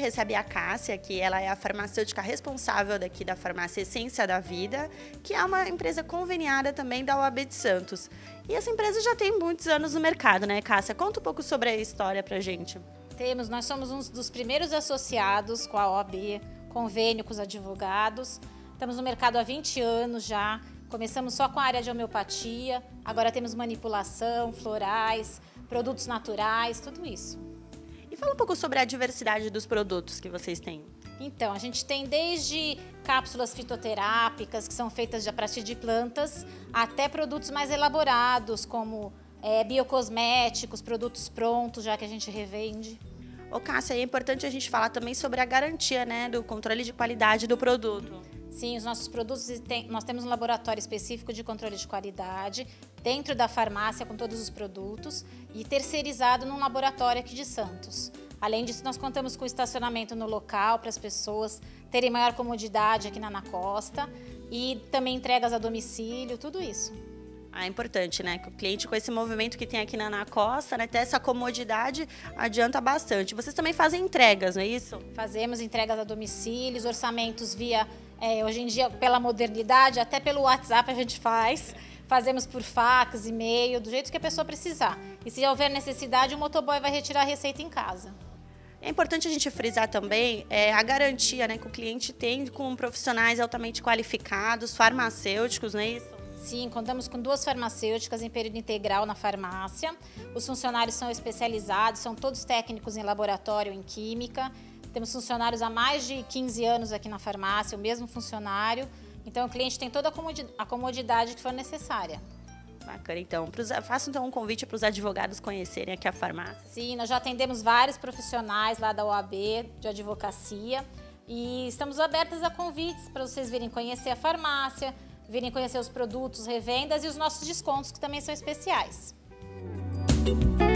gente recebe a Cássia, que ela é a farmacêutica responsável daqui da farmácia Essência da Vida, que é uma empresa conveniada também da OAB de Santos. E essa empresa já tem muitos anos no mercado, né, Cássia? Conta um pouco sobre a história pra gente. Nós somos um dos primeiros associados com a OAB, convênio com os advogados. Estamos no mercado há 20 anos já. Começamos só com a área de homeopatia, agora temos manipulação, florais, produtos naturais, tudo isso. E fala um pouco sobre a diversidade dos produtos que vocês têm. Então, a gente tem desde cápsulas fitoterápicas, que são feitas a partir de plantas, até produtos mais elaborados, como biocosméticos, produtos prontos, já que a gente revende. Ô Cássia, é importante a gente falar também sobre a garantia, né, do controle de qualidade do produto. Sim, os nossos produtos, nós temos um laboratório específico de controle de qualidade dentro da farmácia com todos os produtos e terceirizado num laboratório aqui de Santos. Além disso, nós contamos com estacionamento no local para as pessoas terem maior comodidade aqui na Costa e também entregas a domicílio, tudo isso. É importante, né? Que o cliente, com esse movimento que tem aqui na Costa, né, ter essa comodidade, adianta bastante. Vocês também fazem entregas, não é isso? Fazemos entregas a domicílios, orçamentos via, hoje em dia, pela modernidade, até pelo WhatsApp a gente faz. Fazemos por fax, e-mail, do jeito que a pessoa precisar. E se houver necessidade, o motoboy vai retirar a receita em casa. É importante a gente frisar também a garantia, né, que o cliente tem com profissionais altamente qualificados, farmacêuticos, não é isso? Sim, contamos com 2 farmacêuticas em período integral na farmácia. Os funcionários são especializados, são todos técnicos em laboratório, em química. Temos funcionários há mais de 15 anos aqui na farmácia, o mesmo funcionário. Então, o cliente tem toda a comodidade que for necessária. Bacana, então. Faço então um convite para os advogados conhecerem aqui a farmácia. Sim, nós já atendemos vários profissionais lá da OAB, de advocacia. E estamos abertas a convites para vocês virem conhecer a farmácia, virem conhecer os produtos, revendas e os nossos descontos, que também são especiais.